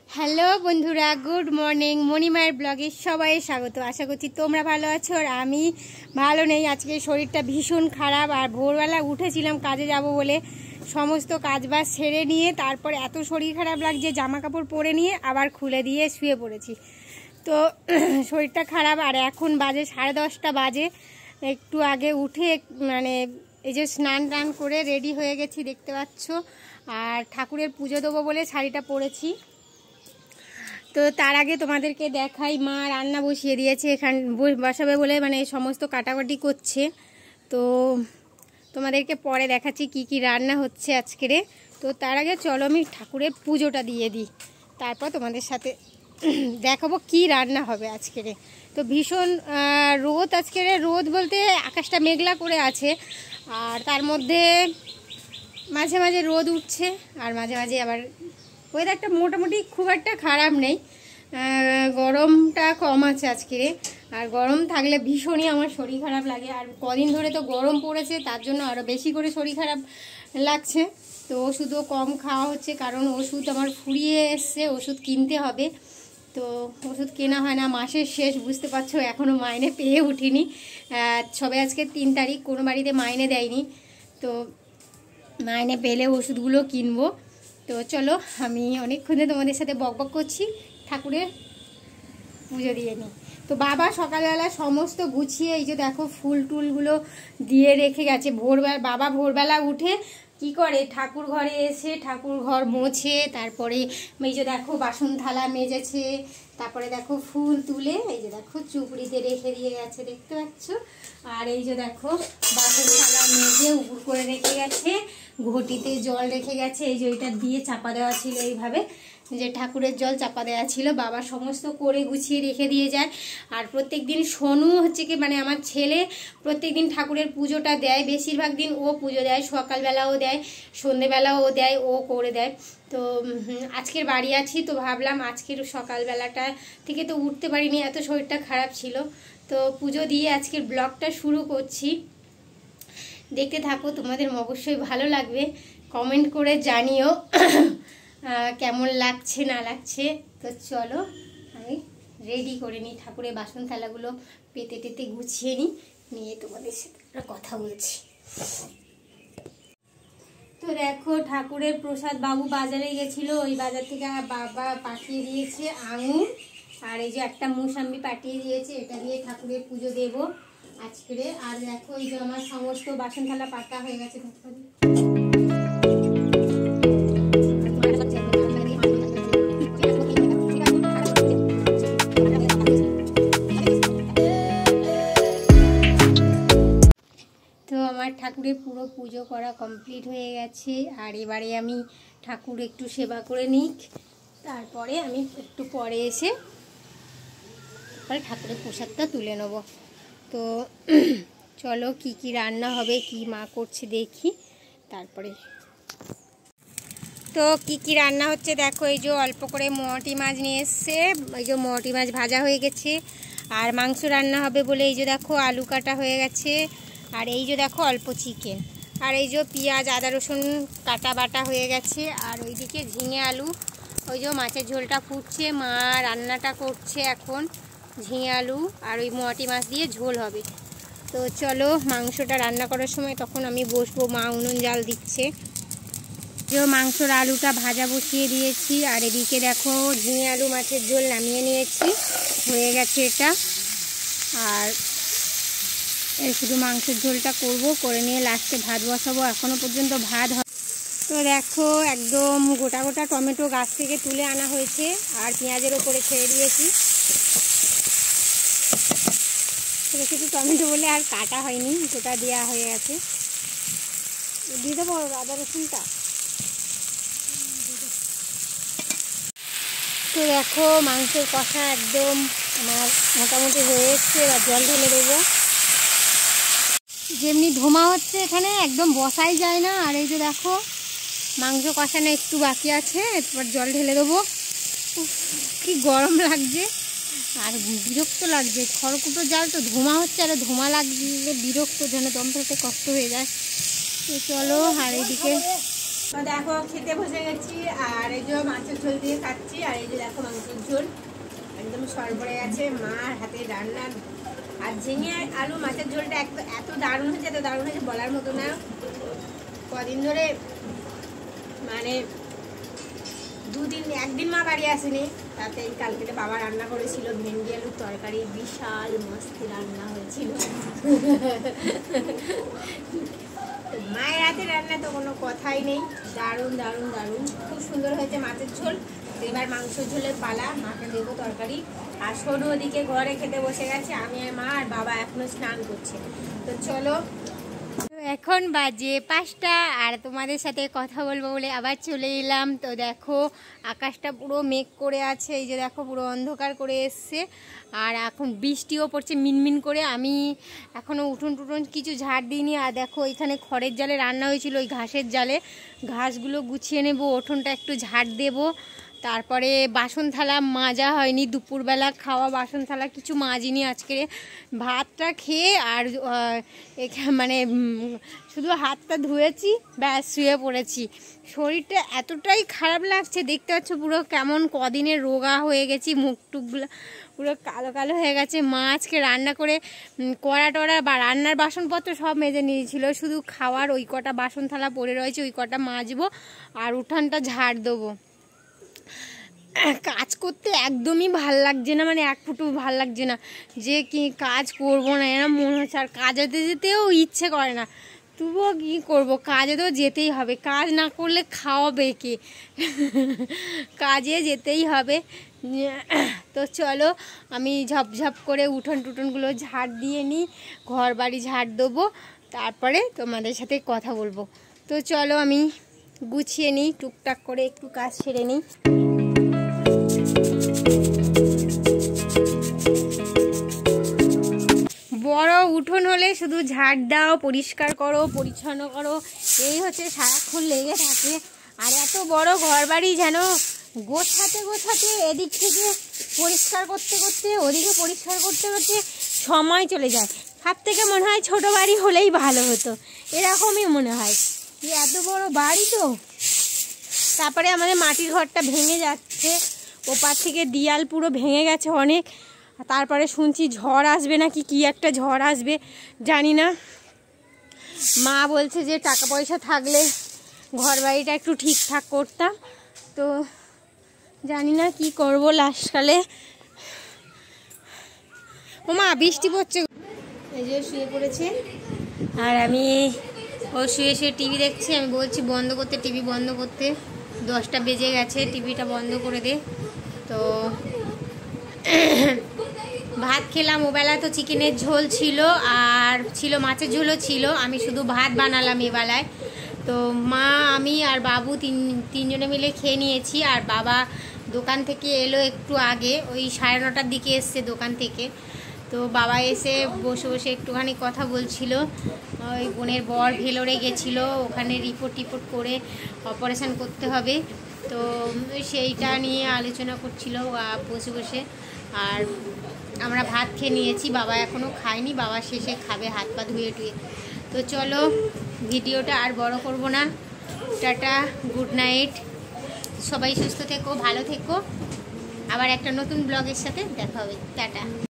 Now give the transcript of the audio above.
Hello বন্ধুরা, good morning. মণিমায়ের ব্লগে সবাই স্বাগত। আশা করছি তোমরা ভালো আছো আর আমি ভালো নেই। আজকে শরীরটা ভীষণ খারাপ আর ভোরবেলা উঠেছিলাম কাজে যাব বলে, সমস্ত কাজবাজ সেরে নিয়ে তারপর এত শরীর খারাপ লাগছে, জামা কাপড় পরে নিয়ে আবার খুলে দিয়ে শুয়ে পড়েছি। তো শরীরটা খারাপ আর এখন বাজে 10:30 বাজে। একটু আগে উঠে মানে এই যে স্নান টান করে রেডি হয়ে গেছি দেখতে পাচ্ছ, আর ঠাকুরের পুজো দেবো বলে শাড়িটা পরেছি। তো তার আগে তোমাদেরকে দেখাই, মা রান্না বসিয়ে দিয়েছে, এখানে বসাবে বলে মানে সমস্ত কাটাকাটি করছে। তো তোমাদেরকে পরে দেখাচ্ছি কি কি রান্না হচ্ছে আজকেরে। তো তার আগে চলো আমি ঠাকুরের পুজোটা দিয়ে দিই, তারপর তোমাদের সাথে দেখাবো কি রান্না হবে আজকেরে। তো ভীষণ রোদ আজকেরে, রোদ বলতে আকাশটা মেঘলা করে আছে, আর তার মধ্যে মাঝে মাঝে রোদ উঠছে আর মাঝে মাঝে আবার ওয়েদারটা মোটামুটি খুব একটা খারাপ নেই, গরমটা কম আছে আজকে। আর গরম থাকলে ভীষণই আমার শরীর খারাপ লাগে, আর কদিন ধরে তো গরম পড়েছে তার জন্য আরও বেশি করে শরীর খারাপ লাগছে। তো ওষুধও কম খাওয়া হচ্ছে, কারণ ওষুধ আমার ফুরিয়ে এসছে, ওষুধ কিনতে হবে। তো ওষুধ কেনা হয় না, মাসের শেষ বুঝতে পারছো, এখনও মাইনে পেয়ে উঠিনি। সবে আজকে 3 তারিখ, কোনো বাড়িতে মাইনে দেয়নি। তো মাইনে পেলে ওষুধগুলো কিনবো। তো চলো, আমি অনেকক্ষণে তোমাদের সাথে বকবক করছি, ঠাকুরের পুজো দিয়ে নিই। তো বাবা সকালবেলা সমস্ত গুছিয়ে এই যে দেখো ফুল টুলগুলো দিয়ে রেখে গেছে। বাবা ভোরবেলা উঠে কি করে, ঠাকুর ঘরে এসে ঠাকুর ঘর মোছে, তারপরে এই যে দেখো বাসন থালা মেজেছে, তারপরে দেখো ফুল তুলে এই যে দেখো চুপড়িতে রেখে দিয়ে গেছে দেখতে পাচ্ছ। আর এই যে দেখো বাসন থালা মেজে উপর করে রেখে গেছে, ঘটিতে জল রেখে গেছে। এই যে ওইটা দিয়ে চাপা দেওয়া ছিল, এইভাবে যে ঠাকুরের জল চাপা দেওয়া ছিল, বাবা সমস্ত করে গুছিয়ে রেখে দিয়ে যায়। আর প্রত্যেক দিন সোনু হচ্ছে কি মানে আমার ছেলে প্রত্যেক দিন ঠাকুরের পুজোটা দেয়, বেশিরভাগ দিন ও পুজো দেয়, সকালবেলাও দেয়, সন্ধেবেলাও দেয়, ও করে দেয়। তো আজকের বাড়ি আছি, তো ভাবলাম আজকের সকালবেলাটা থেকে তো উঠতে পারিনি, এত শরীরটা খারাপ ছিল। তো পুজো দিয়ে আজকের ব্লগটা শুরু করছি, দেখতে থাকো, তোমাদের অবশ্যই ভালো লাগবে। কমেন্ট করে জানিও কেমন লাগছে না লাগছে। তো চলো আমি রেডি করে নিই, ঠাকুরের বাসন থালাগুলো পেতে টেতে গুছিয়ে নিয়ে তোমাদের সাথে একটা কথা বলছি। তো দেখো ঠাকুরের প্রসাদ বাবু বাজারে গেছিলো, ওই বাজার থেকে বাবা পাঠিয়ে দিয়েছে আঙুর, আর এই যে একটা মুসাম্বি পাঠিয়ে দিয়েছে, এটা দিয়ে ঠাকুরের পুজো দেব আজকে। আর দেখো এই যে আমার সমস্ত বাসন থালা পাতা হয়ে গেছে। তো আমার ঠাকুরের পুরো পুজো করা কমপ্লিট হয়ে গেছে, আর এবারে আমি ঠাকুর একটু সেবা করে নিই, তারপরে আমি একটু পরে এসে ঠাকুরের প্রসাদটা তুলে নেব। তো চলো কি কি রান্না হবে, কি মা করছে দেখি তারপরে। তো কি কি রান্না হচ্ছে দেখো, এই যে অল্প করে মোয়াটি মাছ নিয়ে এসছে, এই যে মোয়াটি মাছ ভাজা হয়ে গেছে। আর মাংস রান্না হবে বলে এই যে দেখো আলু কাটা হয়ে গেছে, আর এই যে দেখো অল্প চিকেন, আর এই যে পেঁয়াজ আদা রসুন কাটা বাটা হয়ে গেছে। আর ওইদিকে ঝিঙে আলু, ওই যে মাছের ঝোলটা ফুটছে, মা রান্নাটা করছে এখন ঝিঙে আলু আর ওই মোয়াটি মাছ দিয়ে ঝোল হবে। তো চলো মাংসটা রান্না করার সময় তখন আমি বসবো, মা উনুন জাল দিচ্ছে। যে মাংসর আলুটা ভাজা বসিয়ে দিয়েছি, আর এদিকে দেখো ঝিঙে আলু মাছের ঝোল নামিয়ে নিয়েছি, হয়ে গেছে এটা। আর শুধু মাংসের ঝোলটা করে নিয়ে লাস্টে ভাত বসাবো, এখনও পর্যন্ত ভাত হয়। তো দেখো একদম গোটা গোটা টমেটো গাছ থেকে তুলে আনা হয়েছে, আর পেঁয়াজের ওপরে ছেড়ে দিয়েছি। শুধু টমেটো বলে আর কাটা হয়নি, গোটা দেওয়া হয়ে গেছে। দিয়ে দেবো আদা রসুনটা। তো দেখো মাংসের কষা একদম আমার মোটামুটি হয়ে এসছে, এবার জল ঢেলে দেবো। যেমনি ধোঁয়া হচ্ছে এখানে একদম বসাই যায় না। আর এই যে দেখো মাংস কষানো একটু বাকি আছে, এরপর জল ঢেলে দেবো। কি গরম লাগছে আর বিরক্ত লাগছে, খড়কুটো জাল তো ধোঁয়া হচ্ছে, আর ধোঁয়া লাগলে বিরক্ত, যেন দম ফেলতে কষ্ট হয়ে যায়। তো চলো, আর এইদিকে তো দেখো খেতে বসে গেছি, আর এই যে মাছের ঝোল দিয়ে খাচ্ছি, আর এই যে দেখো মাংসের ঝোল একদম সরবরে আছে মার হাতে রান্না। আর ঝিঙে আলু মাছের ঝোলটা এত দারুণ হয়েছে, এত দারুণ হয়েছে বলার মতো না। কদিন ধরে মানে একদিন মা বাড়ি আসেনি, তাতে এই কালকে বাবা রান্না করেছিল ভেন্ডি আলুর তরকারি, বিশাল মস্তি রান্না হয়েছিল। মায়ের হাতে রান্না তো কোনো কথাই নেই, দারুণ দারুণ দারুণ, খুব সুন্দর হয়েছে মাছের ঝোল। এবার মাংসের ঝোলের পালা, মাকে দেবো তরকারি। আর সোনু ওদিকে ঘরে খেতে বসে গেছে, আমি আর মা আর বাবা এখনো স্নান করছে। তো চলো, এখন বাজে 5টা, আর তোমাদের সাথে কথা বলবো বলে আবার চলে এলাম। তো দেখো আকাশটা পুরো মেঘ করে আছে, এই যে দেখো পুরো অন্ধকার করে এসছে, আর এখন বৃষ্টিও পড়ছে মিনমিন করে। আমি এখনও উঠোন টুটুন কিছু ঝাড় দিইনি। আর দেখো এখানে খড়ের জালে রান্না হয়েছিল, ওই ঘাসের জালে ঘাসগুলো গুছিয়ে নেব, উঠোনটা একটু ঝাড় দেবো। তারপরে বাসন থালা মাজা হয়নি, দুপুরবেলা খাওয়া বাসন থালা কিছু মাজিনি আজকে। ভাতটা খেয়ে আর মানে শুধু হাতটা ধুয়েছি, ব্যাস শুয়ে পড়েছি। শরীরটা এতটাই খারাপ লাগছে, দেখতে পাচ্ছ পুরো কেমন কদিনের রোগা হয়ে গেছি, মুখ টুকগুলো পুরো কালো কালো হয়ে গেছে। মা আজকে রান্না করে কড়া টড়া বা রান্নার বাসনপত্র সব মেজে নিয়েছিল, শুধু খাওয়ার ওই কটা বাসন থালা পড়ে রয়েছে, ওই কটা মাজবো আর উঠানটা ঝাড় দেবো। কাজ করতে একদমই ভাল লাগছে না, মানে এক ফুটু ভাল লাগছে না, যে কি কাজ করবো না এরকম মনে হচ্ছে। আর কাজে যেতেও ইচ্ছে করে না, তবুও কী করবো, কাজে তো যেতেই হবে, কাজ না করলে খাওয়াবে কে, কাজে যেতেই হবে। তো চলো আমি ঝপঝপ করে উঠোন টুটনগুলো ঝাড় দিয়ে নিই, ঘর বাড়ি ঝাড় দেবো, তারপরে তোমাদের সাথে কথা বলবো। তো চলো আমি গুছিয়ে নিই, টুকটাক করে একটু কাজ সেরে নিই। বড় উঠোন হলে শুধু ঝাড় দাও, পরিষ্কার করো, পরিচ্ছন্ন করো, এই হচ্ছে সারাক্ষণ লেগে থাকে। আর এত বড় ঘর বাড়ি যেন গোছাতে গোছাতে এদিক থেকে পরিষ্কার করতে করতে ওদিকে পরিষ্কার করতে করতে সময় চলে যায়। সব থেকে মনে হয় ছোট বাড়ি হলেই ভালো হতো, এরকমই মনে হয়। এত বড় বাড়ি তো। তারপরে আমাদের মাটির ঘরটা ভেঙে যাচ্ছে, ওপার থেকে দেয়াল পুরো ভেঙে গেছে অনেক। তারপরে শুনছি ঝড় আসবে নাকি, কি একটা ঝড় আসবে জানি না। মা বলছে যে টাকা পয়সা থাকলে ঘর বাড়িটা একটু ঠিকঠাক করতাম, তো জানি না কি করব লাস্টকালে। ও মা বৃষ্টি পড়ছে, এই যে শুয়ে পড়েছে, আর আমি ও শুয়ে শুয়ে টিভি দেখছি। আমি বলছি বন্ধ করতে, টিভি বন্ধ করতে, 10টা বেজে গেছে, টিভিটা বন্ধ করে দে। তো ভাত খেলাম, ওবেলা তো চিকেনের ঝোল ছিল, আর ছিল মাছের ঝোলও ছিল, আমি শুধু ভাত বানালাম এবেলায়। তো মা আমি আর বাবু তিনজনে মিলে খেয়ে নিয়েছি। আর বাবা দোকান থেকে এলো একটু আগে, ওই 9:30টার দিকে এসছে দোকান থেকে। তো বাবা এসে বসে বসে একটুখানি কথা বলছিল, ওই বোনের বর ভেলোরে গেছিলো, ওখানে রিপোর্ট করে অপারেশান করতে হবে, তো সেইটা নিয়ে আলোচনা করছিল বসে বসে। আর আমরা ভাত খেয়ে নিয়েছি, বাবা এখনও খায়নি, বাবা শেষে খাবে হাত পা ধুয়ে টুয়ে। তো চলো ভিডিওটা আর বড় করব না, টাটা, গুড নাইট, সবাই সুস্থ থেকো, ভালো থেকো, আবার একটা নতুন ব্লগের সাথে দেখা হবে, টাটা।